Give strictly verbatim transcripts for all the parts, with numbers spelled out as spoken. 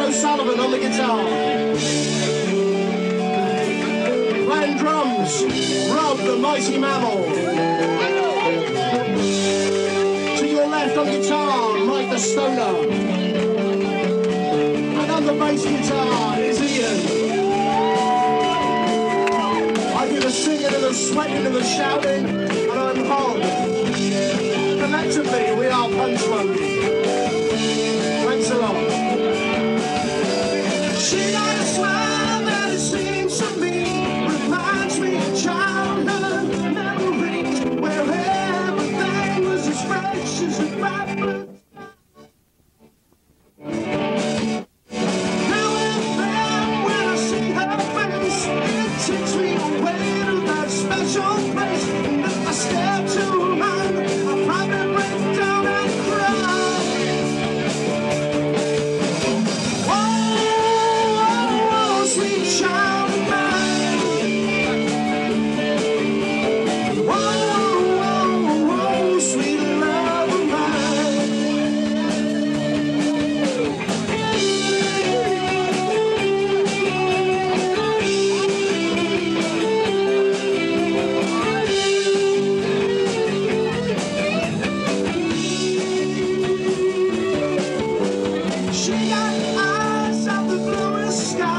On the guitar. Playing drums, Rob the Mighty Mammal. To your left on guitar, Mike the Stoner. And on the bass guitar is Ian. I do the singing and the sweating and the shouting, and I'm Hog. Collectively, we are PunchMonkey. Thanks a lot. She got a smile that it seems to me reminds me of childhood memories where everything was as fresh as a vibrant. Now and then when I see her face, it takes me away to that special place. And if I stare too long, I'll probably break down and cry. Sweet child of mine. Whoa, whoa, whoa, sweet love of mine. She got eyes of the bluest sky.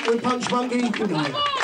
with PunchMonkey. Good night.